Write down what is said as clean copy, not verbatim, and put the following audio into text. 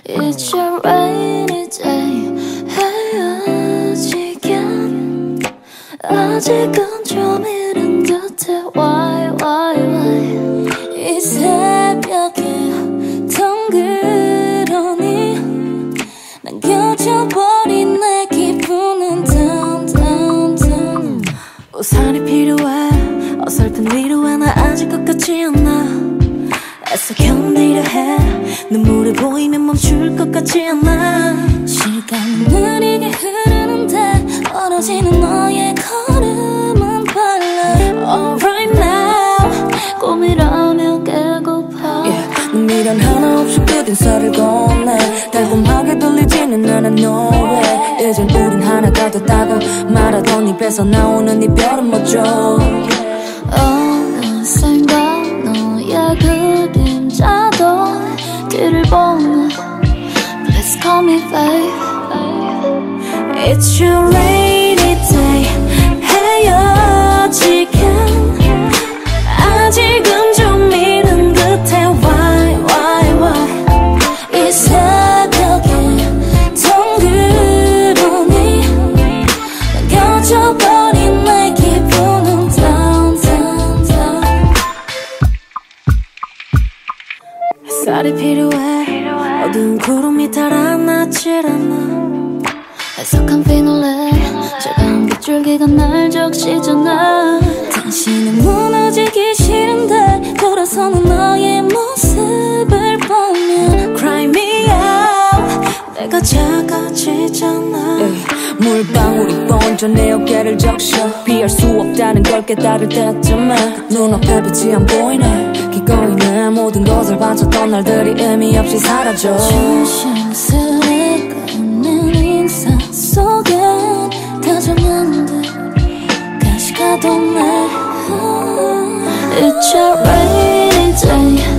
It's a rainy day. 헤어지긴 아직은 좀 이른 듯해. Why 이 새벽에 덩그러니 남겨져버린 내 기분은 down. 우산이 필요해. 어설픈 위로에 나 아직 것 같지 않아. 애써 견디려 해. 눈물이 보이면 멈출 것 같지 않아. 시간은 느리게 흐르는데 멀어지는 너의 걸음은 빨라. Alright now 꿈이라면 깨고파. 미련 하나 없이 끝인사를 건네. 달콤하게 들리지는 않아 no way. 이젠 우린 하나가 됐다고 말하던 입에서 나오는 이별은 멋져. 어느샌가 너의 그림자도 뒤를 보네. Please call me babe. It's your rainy day. 헤어지긴 아직은 좀 이른 듯해. Why 이 새벽에 덩그러니 남겨져버린 내 기분은 down. 햇살이 필요해. 어두운 구름이 달아나질 않아. 해석한 피놀레 차가운 빗줄기가 날 적시잖아. 당신은 무너지기 싫은데 돌아서는 너의 모습을 보면 cry me out. 내가 작아지잖아. 물방울이 번져 내 어깨를 적셔. 피할 수 없다는 걸 깨달을 때쯤에 눈앞에 빛이 안 보이네. 기꺼이 내 모든 것을 바쳤던 날들이 의미 없이 사라져. 조심스레 걷는 인사 속엔 다정한 듯 가시가 돋네. It's a rainy day.